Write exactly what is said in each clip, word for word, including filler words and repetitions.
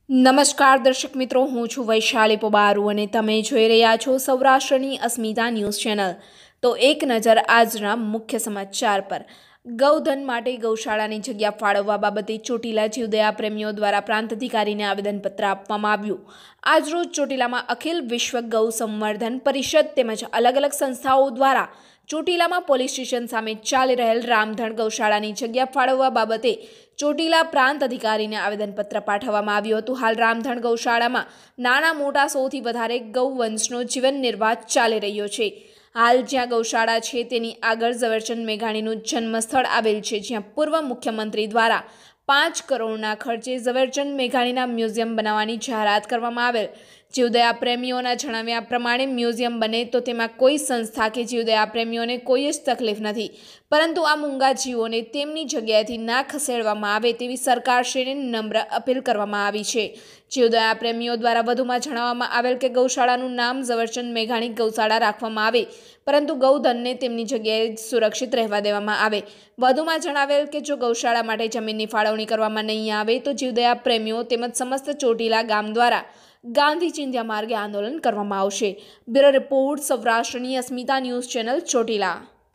નમસ્કાર દર્શક મિત્રો, હું છું વૈશાલી પોબારુ અને તમે જોઈ રહ્યા છો સૌરાષ્ટ્રની અસ્મિતા ન્યૂઝ ચેનલ। તો એક નજર આજના મુખ્ય સમાચાર પર। ગૌધન માટે ગૌશાળાની જગ્યા ફાળવવા બાબતે ચોટીલા જીવદયા પ્રેમીઓ દ્વારા પ્રાંત અધિકારીને આવેદનપત્ર આપવામાં આવ્યું। આજરોજ ચોટીલામાં અખિલ વિશ્વ ગૌ સંવર્ધન પરિષદ તેમજ અલગ અલગ સંસ્થાઓ દ્વારા ચોટીલામાં પોલીસ સ્ટેશન સામે ચાલી રહેલ રામધણ ગૌશાળાની જગ્યા ફાળવવા બાબતે ચોટીલા પ્રાંત અધિકારીને આવેદનપત્ર પાઠવવામાં આવ્યું હતું। હાલ રામધણ ગૌશાળામાં નાના મોટા સૌથી વધારે ગૌવંશનો જીવન નિર્વાહ ચાલી રહ્યો છે। હાલ જ્યાં ગૌશાળા છે તેની આગળ ઝવેરચંદ મેઘાણીનું જન્મસ્થળ આવેલ છે, જ્યાં પૂર્વ મુખ્યમંત્રી દ્વારા પાંચ કરોડના ખર્ચે ઝવેરચંદ મેઘાણીના મ્યુઝિયમ બનાવવાની જાહેરાત કરવામાં આવેલ। જીવદયા પ્રેમીઓના જણાવ્યા પ્રમાણે મ્યુઝિયમ બને તો તેમાં કોઈ સંસ્થા કે જીવદયા પ્રેમીઓને કોઈ જ તકલીફ નથી, પરંતુ આ મૂંગા જીવોને તેમની જગ્યાએથી ના ખસેડવામાં આવે તેવી સરકારશ્રીને નમ્ર અપીલ કરવામાં આવી છે। જીવદયા પ્રેમીઓ દ્વારા વધુમાં જણાવવામાં આવેલ કે ગૌશાળાનું નામ ઝવેરચંદ મેઘાણી ગૌશાળા રાખવામાં આવે, પરંતુ ગૌધનને તેમની જગ્યાએ સુરક્ષિત રહેવા દેવામાં આવે। વધુમાં જણાવેલ કે જો ગૌશાળા માટે જમીનની ફાળવણી કરવામાં નહીં આવે તો જીવદયા પ્રેમીઓ તેમજ સમસ્ત ચોટીલા ગામ દ્વારા ગાંધી ચિંધ્યા માર્ગે આંદોલન કરવામાં આવશે। બ્યુરો રિપોર્ટ, સૌરાષ્ટ્રની અસ્મિતા news channel, Chotila.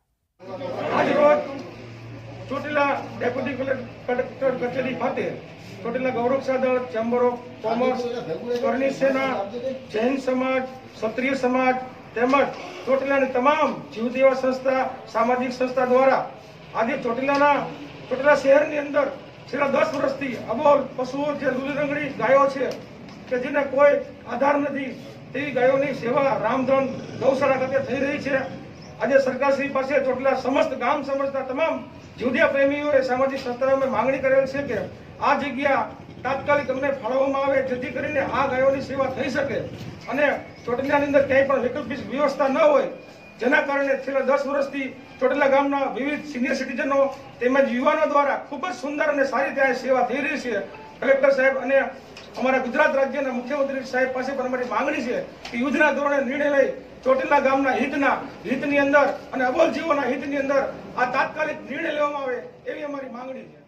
Chotila deputy collector કચેરી ખાતે ચોટીલા ગૌરક્ષા દળ, chamber of commerce, Karni Sena, Jain સમાજ, ક્ષત્રિય સમાજ તેમજ ચોટીલાની તમામ જીવદયા સંસ્થા, સામાજિક સંસ્થા દ્વારા આજે ચોટીલાના ચોટીલા શહેરની અંદર છેલ્લા દસ વર્ષથી અબોલ પશુઓ જે લુલરંગડી ગાયો છે કે જેને કોઈ આધાર નથી તેવી ગાયોની સેવા રામધણ ગૌશાળા ખાતે થઈ રહી છે। આજે સરકારશ્રી પાસે ચોટીલા સમસ્ત ગામ સમજતા તમામ જીવદયા પ્રેમીઓએ સામાજિક સંસ્થાઓએ માંગણી કરેલ છે કે આ જગ્યા તાત્કાલિક અમને ફાળવવામાં આવે, જેથી કરીને આ ગાયોની સેવા થઈ શકે અને ચોટીલાની અંદર ક્યાંય પણ વૈકલ્પિક વ્યવસ્થા ન હોય, જેના કારણે છેલ્લા દસ વર્ષથી ચોટીલા ગામના વિવિધ સિનિયર સિટીઝનો તેમજ યુવાનો દ્વારા ખૂબ જ સુંદર અને સારી ત્યાં સેવા થઈ રહી છે। કલેક્ટર સાહેબ અને અમારા ગુજરાત રાજ્યના મુખ્યમંત્રી સાહેબ પાસે પણ અમારી માંગણી છે કે યુદ્ધના ધોરણે નિર્ણય લઈ ચોટીલા ગામના હિતના હિતની અંદર અને અબોલ જીવોના હિતની અંદર આ તાત્કાલિક નિર્ણય લેવામાં આવે એવી અમારી માંગણી છે।